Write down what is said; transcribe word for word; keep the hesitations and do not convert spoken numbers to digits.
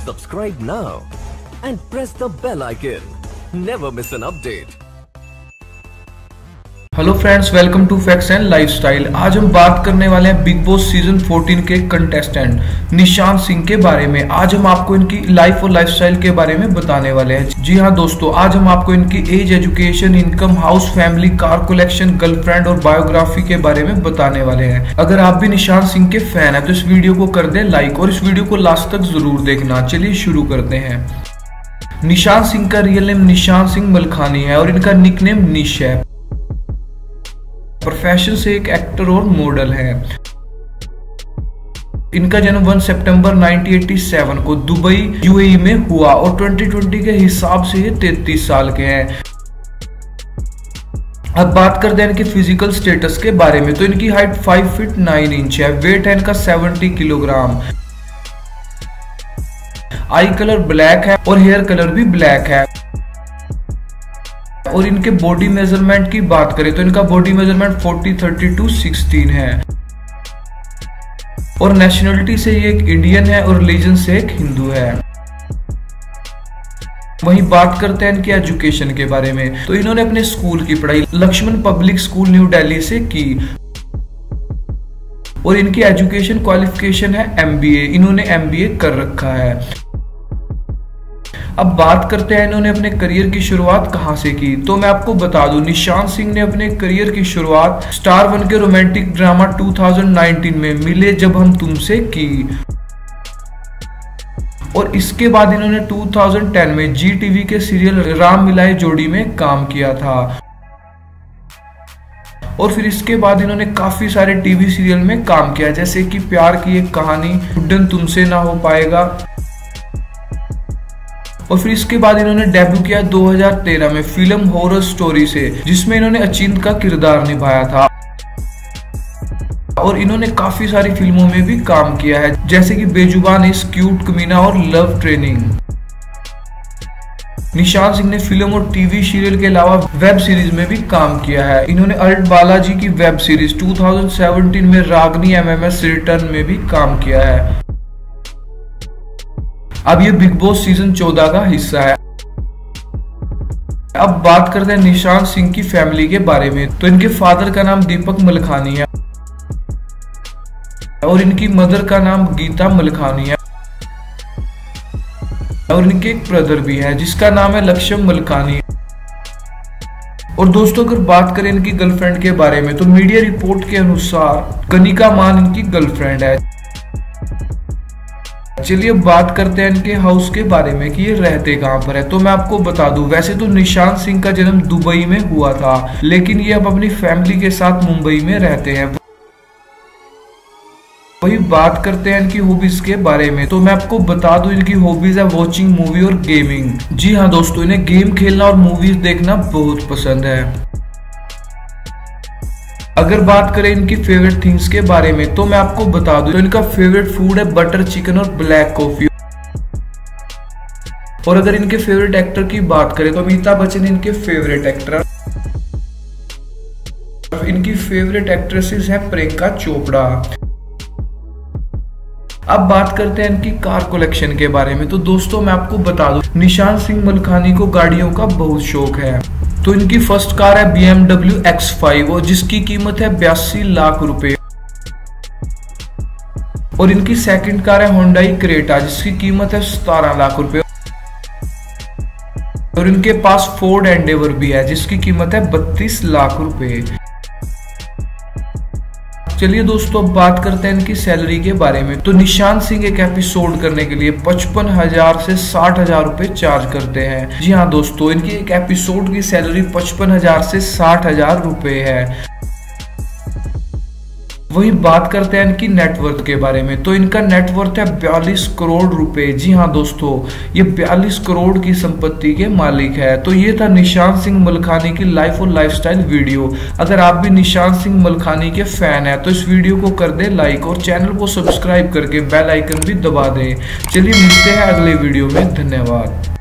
Subscribe now and press the bell icon. Never miss an update. Hello friends, welcome to facts and lifestyle. आज हम बात करने वाले हैं बिग बॉस सीजन चौदह के कंटेस्टेंट निशांत सिंह के बारे में। आज हम आपको इनकी लाइफ और लाइफस्टाइल के बारे में बताने वाले हैं। जी हाँ दोस्तों, आज हम आपको इनकी age, education, income, house, family, car collection, girlfriend और बायोग्राफी के बारे में बताने वाले हैं। अगर आप भी निशांत सिंह के फैन है तो इस वीडियो को कर दे लाइक और इस वीडियो को लास्ट तक जरूर देखना। चलिए शुरू करते हैं। निशांत सिंह का रियल नेम निशांत सिंह मलखानी है और इनका निकनेम निश है। प्रोफेशन से एक एक्टर और मॉडल है। इनका जन्म एक सितंबर उन्नीस सौ सत्तासी को दुबई यूएई में हुआ और दो हज़ार बीस के हिसाब से ये तैंतीस साल के हैं। अब बात करते हैं इनके फिजिकल स्टेटस के बारे में। तो इनकी हाइट पाँच फीट नौ इंच है। वेट है इनका सत्तर किलोग्राम। आई कलर ब्लैक है और हेयर कलर भी ब्लैक है। और इनके बॉडी मेजरमेंट की बात करें तो इनका बॉडी मेजरमेंट चालीस, बत्तीस, सोलह है। और नेशनलिटी से ये एक इंडियन है और रिलीजन से एक हिंदू है। वहीं बात करते हैं इनकी एजुकेशन के बारे में। तो इन्होंने अपने स्कूल की पढ़ाई Laxman public school New Delhi से की और इनकी एजुकेशन क्वालिफिकेशन है एमबीए। इन्होंने एमबीए कर रखा है। अब बात करते हैं इन्होंने अपने करियर की शुरुआत कहां से की। तो मैं आपको बता दूं, निशांत सिंह ने अपने करियर की शुरुआत स्टार वन के रोमांटिक ड्रामा दो हज़ार उन्नीस में मिले जब हम तुमसे की। और इसके बाद इन्होंने दो हज़ार दस में जी टीवी के सीरियल राम मिलाए जोड़ी में काम किया था। और फिर इसके बाद इन्होंने काफी सारे टीवी सीरियल में काम किया, जैसे कि प्यार की एक कहानी, उड्डन तुमसे ना हो पाएगा। और फिर इसके बाद इन्होंने डेब्यू किया दो हज़ार तेरह में फिल्म हॉरर स्टोरी से, जिसमें इन्होंने अचिंत का किरदार निभाया था। और इन्होंने काफी सारी फिल्मों में भी काम किया है, जैसे कि बेजुबान, इस क्यूट, कमीना और लव ट्रेनिंग। निशांत सिंह ने फिल्म और टीवी सीरियल के अलावा वेब सीरीज में भी काम किया है। इन्होंने अल्ट बालाजी की वेब सीरीज दो हज़ार सत्रह में रागनी एमएमएस रिटर्न में भी काम किया है। अब ये बिग बॉस सीजन चौदह का हिस्सा है। अब बात करते हैं निशांत सिंह की फैमिली के बारे में। तो इनके फादर का नाम दीपक मलखानी है और इनकी मदर का नाम गीता मलखानी है। और इनके एक ब्रदर भी है जिसका नाम है लक्ष्मण मलखानी। और दोस्तों, अगर बात करें इनकी गर्लफ्रेंड के बारे में तो मीडिया रिपोर्ट के अनुसार कनिका मान इनकी गर्लफ्रेंड है। चलिए अब बात करते हैं इनके हाउस के बारे में कि ये रहते कहां पर है। तो मैं आपको बता दूं, वैसे तो निशांत सिंह का जन्म दुबई में हुआ था, लेकिन ये अब अपनी फैमिली के साथ मुंबई में रहते हैं। वही बात करते हैं इनकी हॉबीज के बारे में। तो मैं आपको बता दूं, इनकी हॉबीज है वॉचिंग मूवी और गेमिंग। जी हाँ दोस्तों, इन्हें गेम खेलना और मूवीज देखना बहुत पसंद है। अगर बात करें इनकी फेवरेट थिंग्स के बारे में तो मैं आपको बता दूं, तो इनका फेवरेट फूड है बटर चिकन और ब्लैक कॉफी। और अगर इनके फेवरेट एक्टर की बात करें तो अमिताभ बच्चन इनके फेवरेट एक्टर। इनकी फेवरेट एक्ट्रेसेस है प्रियंका चोपड़ा। अब बात करते हैं इनकी कार कलेक्शन के बारे में। तो दोस्तों मैं आपको बता दूं, निशांत सिंह मलखानी को गाड़ियों का बहुत शौक है। तो इनकी फर्स्ट कार है B M W X five और जिसकी कीमत है बयासी लाख रुपए। और इनकी सेकंड कार है होंडाई क्रेटा जिसकी कीमत है सतारह लाख रुपए। और इनके पास फोर्ड एंडेवर भी है जिसकी कीमत है बत्तीस लाख रुपए। चलिए दोस्तों, अब बात करते हैं इनकी सैलरी के बारे में। तो निशांत सिंह एक एपिसोड करने के लिए पचपन हजार से साठ हजार रुपए चार्ज करते हैं। जी हाँ दोस्तों, इनकी एक एपिसोड की सैलरी पचपन हजार से साठ हजार रुपए है। वही बात करते हैं इनकी नेटवर्थ के बारे में। तो इनका नेटवर्थ है बयालीस करोड़ रुपए। जी हाँ दोस्तों, ये बयालीस करोड़ की संपत्ति के मालिक है। तो ये था निशांत सिंह मलखानी की लाइफ और लाइफस्टाइल वीडियो। अगर आप भी निशांत सिंह मलखानी के फैन है तो इस वीडियो को कर दे लाइक और चैनल को सब्सक्राइब करके बेल आइकन भी दबा दें। चलिए मिलते हैं अगले वीडियो में। धन्यवाद।